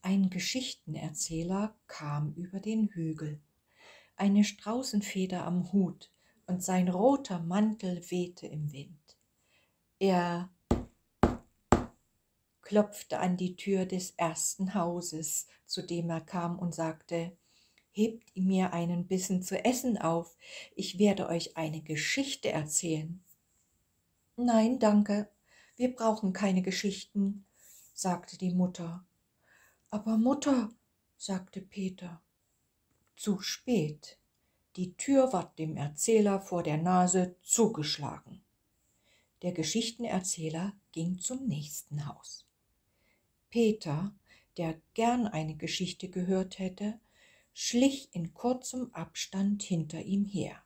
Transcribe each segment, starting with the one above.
Ein Geschichtenerzähler kam über den Hügel, eine Straußenfeder am Hut, und sein roter Mantel wehte im Wind. Er klopfte an die Tür des ersten Hauses, zu dem er kam, und sagte: »Hebt mir einen Bissen zu essen auf, ich werde euch eine Geschichte erzählen.« »Nein, danke, wir brauchen keine Geschichten«, sagte die Mutter. »Aber Mutter«, sagte Peter. Zu spät. Die Tür ward dem Erzähler vor der Nase zugeschlagen. Der Geschichtenerzähler ging zum nächsten Haus. Peter, der gern eine Geschichte gehört hätte, schlich in kurzem Abstand hinter ihm her.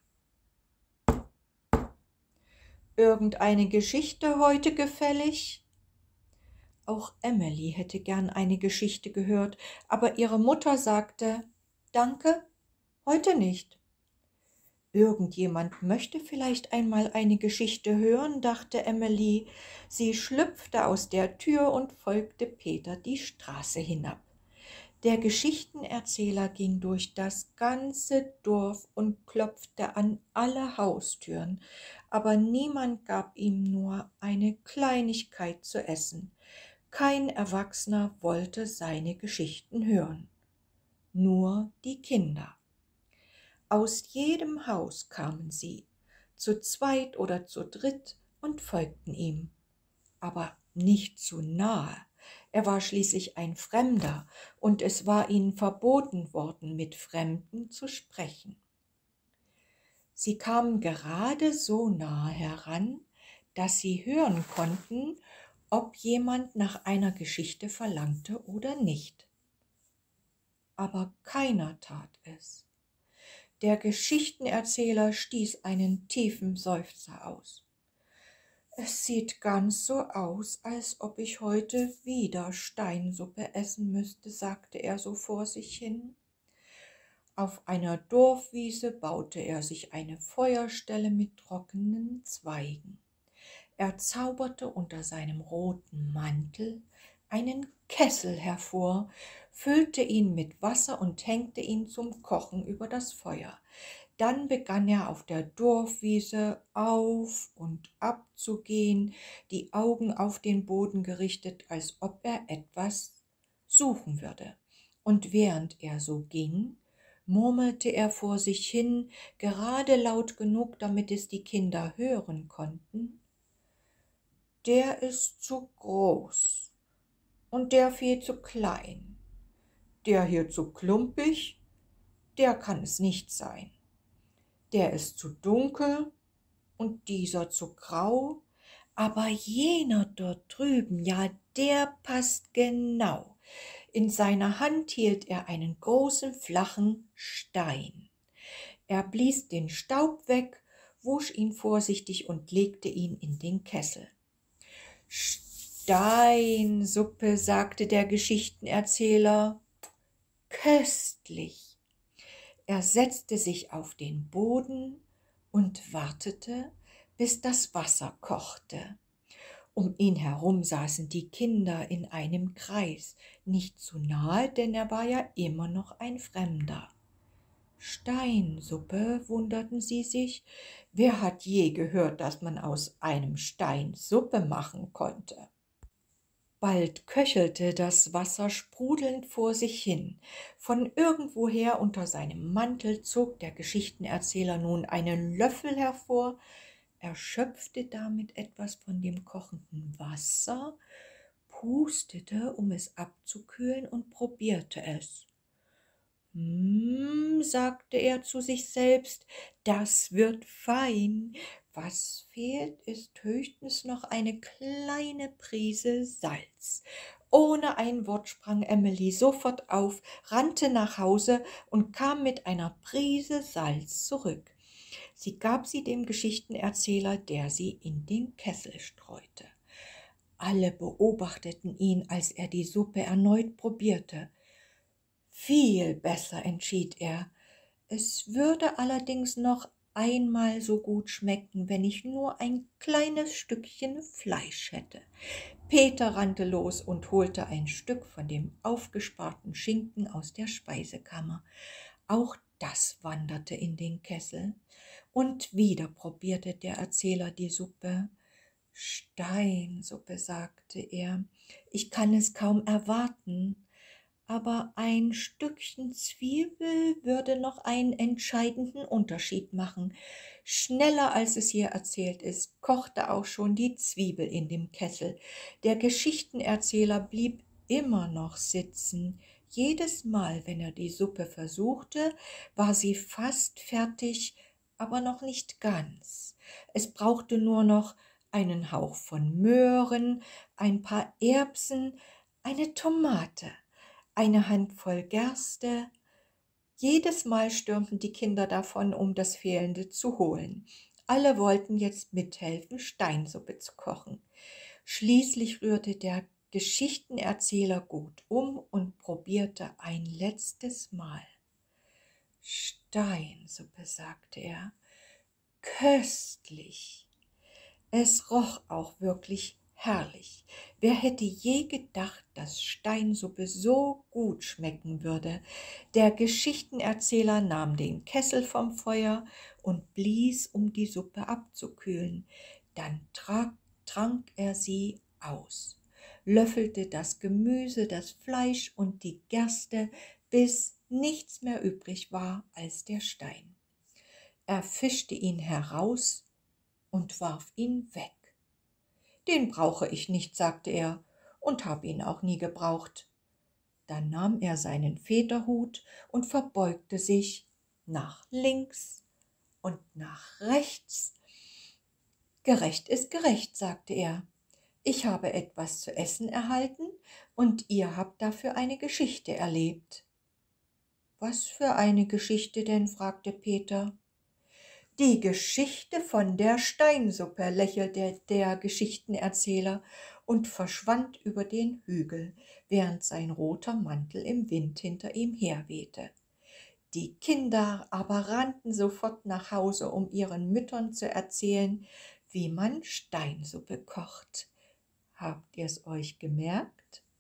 »Irgendeine Geschichte heute gefällig?« Auch Emily hätte gern eine Geschichte gehört, aber ihre Mutter sagte: »Danke, heute nicht.« »Irgendjemand möchte vielleicht einmal eine Geschichte hören«, dachte Emily. Sie schlüpfte aus der Tür und folgte Peter die Straße hinab. Der Geschichtenerzähler ging durch das ganze Dorf und klopfte an alle Haustüren, aber niemand gab ihm nur eine Kleinigkeit zu essen. Kein Erwachsener wollte seine Geschichten hören, nur die Kinder. Aus jedem Haus kamen sie, zu zweit oder zu dritt, und folgten ihm. Aber nicht zu nahe. Er war schließlich ein Fremder, und es war ihnen verboten worden, mit Fremden zu sprechen. Sie kamen gerade so nahe heran, dass sie hören konnten, ob jemand nach einer Geschichte verlangte oder nicht. Aber keiner tat es. Der Geschichtenerzähler stieß einen tiefen Seufzer aus. »Es sieht ganz so aus, als ob ich heute wieder Steinsuppe essen müsste«, sagte er so vor sich hin. Auf einer Dorfwiese baute er sich eine Feuerstelle mit trockenen Zweigen. Er zauberte unter seinem roten Mantel einen Kessel hervor, füllte ihn mit Wasser und hängte ihn zum Kochen über das Feuer. Dann begann er auf der Dorfwiese auf und ab zu gehen, die Augen auf den Boden gerichtet, als ob er etwas suchen würde. Und während er so ging, murmelte er vor sich hin, gerade laut genug, damit es die Kinder hören konnten: »Der ist zu groß und der viel zu klein. Der hier zu klumpig, der kann es nicht sein. Der ist zu dunkel und dieser zu grau, aber jener dort drüben, ja, der passt genau. In seiner Hand hielt er einen großen, flachen Stein. Er blies den Staub weg, wusch ihn vorsichtig und legte ihn in den Kessel. »Steinsuppe«, sagte der Geschichtenerzähler. »Köstlich!« Er setzte sich auf den Boden und wartete, bis das Wasser kochte. Um ihn herum saßen die Kinder in einem Kreis, nicht zu nahe, denn er war ja immer noch ein Fremder. »Steinsuppe«, wunderten sie sich. Wer hat je gehört, dass man aus einem Stein Suppe machen konnte? Bald köchelte das Wasser sprudelnd vor sich hin. Von irgendwoher unter seinem Mantel zog der Geschichtenerzähler nun einen Löffel hervor, er schöpfte damit etwas von dem kochenden Wasser, pustete, um es abzukühlen, und probierte es. Sagte er zu sich selbst, »das wird fein. Was fehlt, ist höchstens noch eine kleine Prise Salz.« Ohne ein Wort sprang Emily sofort auf, rannte nach Hause und kam mit einer Prise Salz zurück. Sie gab sie dem Geschichtenerzähler, der sie in den Kessel streute. Alle beobachteten ihn, als er die Suppe erneut probierte. Viel besser, entschied er. Es würde allerdings noch einmal so gut schmecken, wenn ich nur ein kleines Stückchen Fleisch hätte. Peter rannte los und holte ein Stück von dem aufgesparten Schinken aus der Speisekammer. Auch das wanderte in den Kessel. Und wieder probierte der Erzähler die Suppe. Steinsuppe, sagte er, ich kann es kaum erwarten, aber ein Stückchen Zwiebel würde noch einen entscheidenden Unterschied machen. Schneller als es hier erzählt ist, kochte auch schon die Zwiebel in dem Kessel. Der Geschichtenerzähler blieb immer noch sitzen. Jedes Mal, wenn er die Suppe versuchte, war sie fast fertig, aber noch nicht ganz. Es brauchte nur noch einen Hauch von Möhren, ein paar Erbsen, eine Tomate, eine Handvoll Gerste. Jedes Mal stürmten die Kinder davon, um das Fehlende zu holen. Alle wollten jetzt mithelfen, Steinsuppe zu kochen. Schließlich rührte der Geschichtenerzähler gut um und probierte ein letztes Mal. Steinsuppe, sagte er, köstlich. Es roch auch wirklich herrlich. Wer hätte je gedacht, dass Steinsuppe so gut schmecken würde? Der Geschichtenerzähler nahm den Kessel vom Feuer und blies, um die Suppe abzukühlen. Dann trank er sie aus, löffelte das Gemüse, das Fleisch und die Gerste, bis nichts mehr übrig war als der Stein. Er fischte ihn heraus und warf ihn weg. Den brauche ich nicht, sagte er, und hab ihn auch nie gebraucht. Dann nahm er seinen Federhut und verbeugte sich nach links und nach rechts. Gerecht ist gerecht, sagte er. Ich habe etwas zu essen erhalten, und ihr habt dafür eine Geschichte erlebt. Was für eine Geschichte denn? Fragte Peter. Die Geschichte von der Steinsuppe, lächelte der Geschichtenerzähler und verschwand über den Hügel, während sein roter Mantel im Wind hinter ihm herwehte. Die Kinder aber rannten sofort nach Hause, um ihren Müttern zu erzählen, wie man Steinsuppe kocht. Habt ihr's euch gemerkt?